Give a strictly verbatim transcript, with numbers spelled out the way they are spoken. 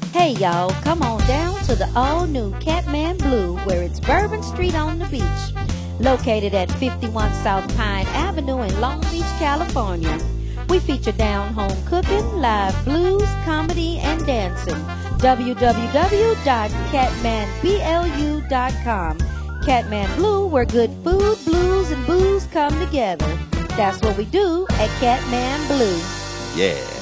Hey y'all, come on down to the all-new Man Blu, where it's Bourbon Street on the beach. Located at fifty-one South Pine Avenue in Long Beach, California. We feature down-home cooking, live blues, comedy, and dancing. w w w dot catman blu dot com. Catman Blu, where good food, blues, and booze come together. That's what we do at Catman Blu. Yeah.